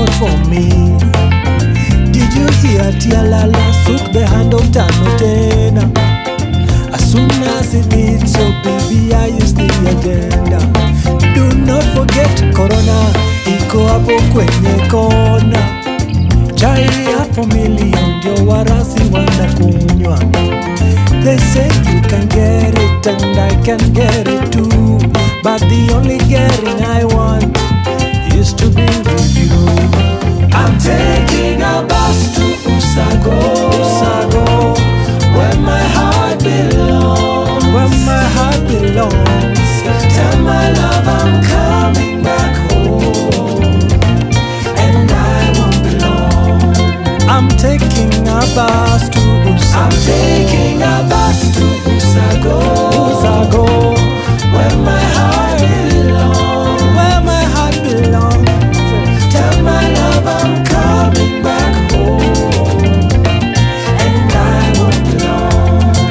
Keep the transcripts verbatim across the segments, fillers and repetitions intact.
wait for me. Did you hear Tialala sook the hand of Tanotena? As soon as it did so, baby, I used the agenda. Do not forget Corona, iko hapo kwenye kona. Chai hapo milioni ndio warasi wanakunywa. They say you can get it and I can get it too, but the only getting I want is to be with you. I'm taking a bus to Usagoo, Usagoo, where my heart belongs, where my heart belongs. Tell my love I'm coming back home, and I won't be long. I'm taking a bus to Usagoo, I'm taking a bus to Usagoo, Usagoo, where my heart belongs, where my heart belongs. Tell my love I'm coming back home, and I won't be long.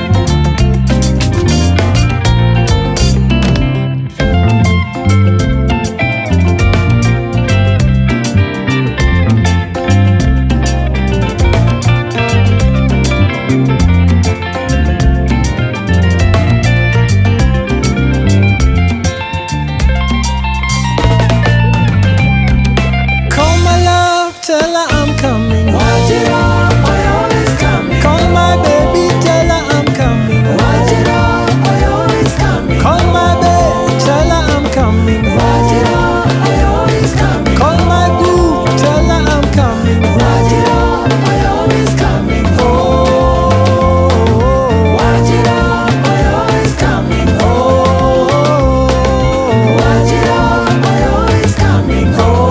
Tell her I'm coming. Watch it up, I always coming. Call my baby, tell her I'm coming. Watch it up, I always coming. Call my baby, tell her I'm coming. Watch it up, I always coming. Call my boo, tell her I'm coming. Watch it up, I always coming. Oh, watch it up, I always coming. Oh, watch it up, I always coming. Oh.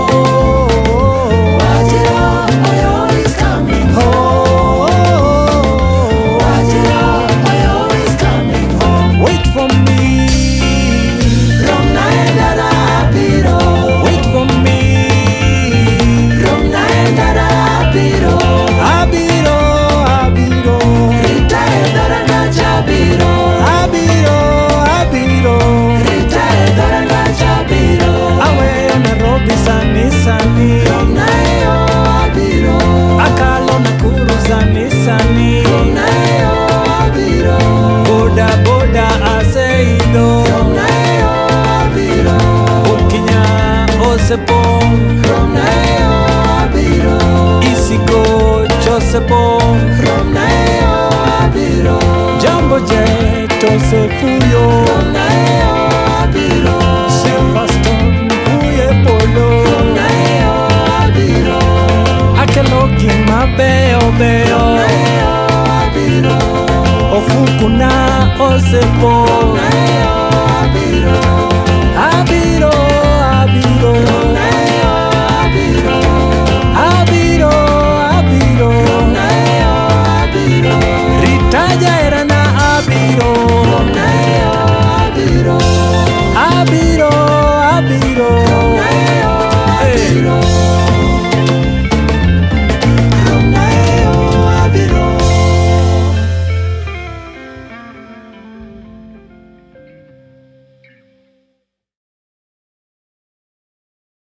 Boda boda aseido, Ukinya osepong, Isigo josepong, Jambo jet osefuyo, Silverstone kuye polo, Akelogi mabeo beo, Ofukuna osepo.